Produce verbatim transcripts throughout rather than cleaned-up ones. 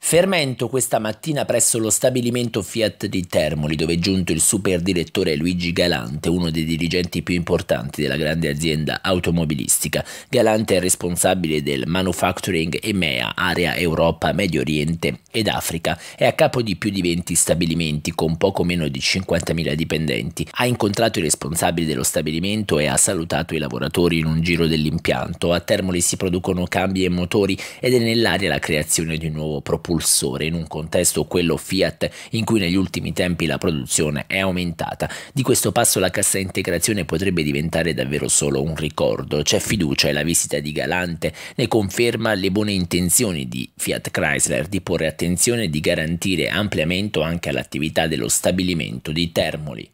Fermento questa mattina presso lo stabilimento Fiat di Termoli, dove è giunto il superdirettore Luigi Galante, uno dei dirigenti più importanti della grande azienda automobilistica. Galante è responsabile del manufacturing E M E A, area Europa, Medio Oriente ed Africa. È a capo di più di venti stabilimenti con poco meno di cinquantamila dipendenti. Ha incontrato i responsabili dello stabilimento e ha salutato i lavoratori in un giro dell'impianto. A Termoli si producono cambi e motori ed è nell'aria la creazione di un nuovo propulsore in un contesto, quello Fiat, in cui negli ultimi tempi la produzione è aumentata. Di questo passo la cassa integrazione potrebbe diventare davvero solo un ricordo. C'è fiducia e la visita di Galante ne conferma le buone intenzioni di Fiat Chrysler di porre attenzione e di garantire ampliamento anche all'attività dello stabilimento di Termoli.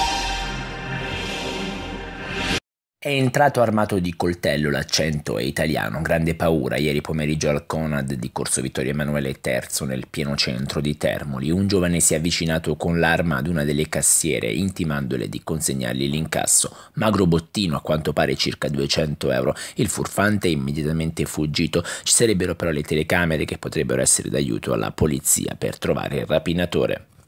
È entrato armato di coltello, l'accento è italiano, grande paura ieri pomeriggio al Conad di Corso Vittorio Emanuele terzo nel pieno centro di Termoli. Un giovane si è avvicinato con l'arma ad una delle cassiere intimandole di consegnargli l'incasso. Magro bottino, a quanto pare circa duecento euro. Il furfante è immediatamente fuggito. Ci sarebbero però le telecamere che potrebbero essere d'aiuto alla polizia per trovare il rapinatore.